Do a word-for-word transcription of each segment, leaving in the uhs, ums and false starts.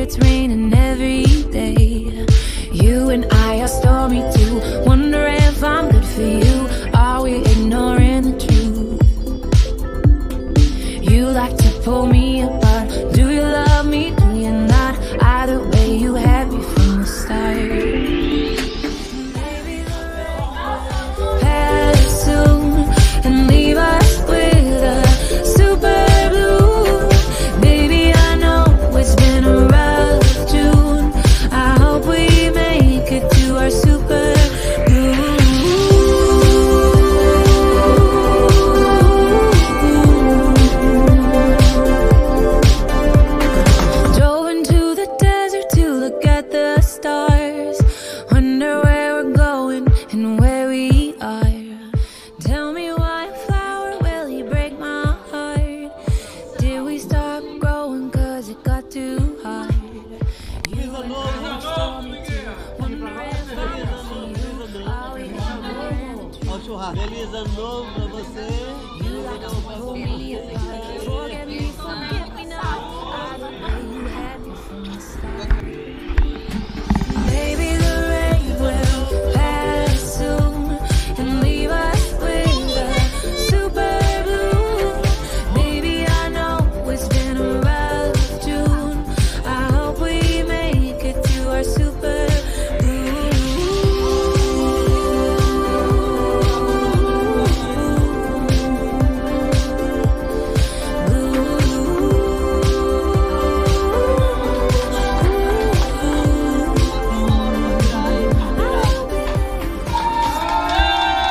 it's raining every day. You and I are stormy too. Wonder if I'm good for you. Are we ignoring the truth? You like to pull me apart. Do you love me? Do you not? Either way, you had me from the start. And leave us with a super blue. Baby, I know it's been a rough June. I hope we make it to our super blue. Drove into the desert to look at the stars. Wonder where we're going and where we are. Tell me why a flower, will he break my heart? Did we start growing cause it got too hard? You and I are stormy too. Wonder if I'm with you. Are we Feliz ano novo pra você. You like to pull me apart. Forget me, forget me not. I don't know you had me from the start. Maybe the rain will pass soon and leave us.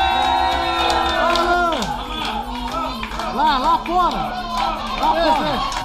Lá, lá fora! Lá fora!